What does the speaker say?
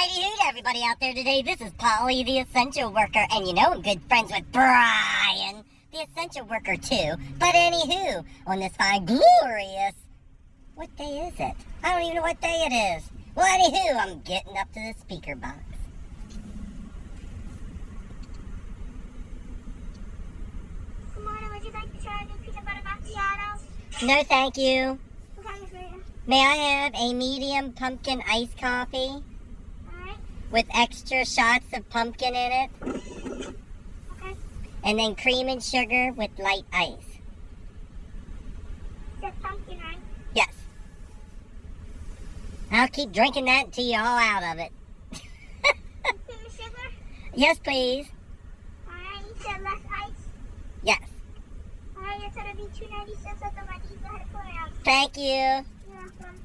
Howdy hoot, everybody out there today. This is Polly, the essential worker, and you know I'm good friends with Brian, the essential worker too. But anywho, on this fine, glorious, what day is it? I don't even know what day it is. Well, anywho, I'm getting up to the speaker box. Good morning. Would you like to try a new peanut butter macchiato? No, thank you. What kind is it? May I have a medium pumpkin iced coffee Alright. with extra shots of pumpkin in it, Okay. and then cream and sugar with light ice? It's pumpkin, right? Yes. I'll keep drinking that until you're all out of it. Cream and sugar? Yes, please. Alright. You said less ice? Yes. Alright. It's gonna be $2.96 at the ready. Go ahead and pour it out. Thank you. You're welcome.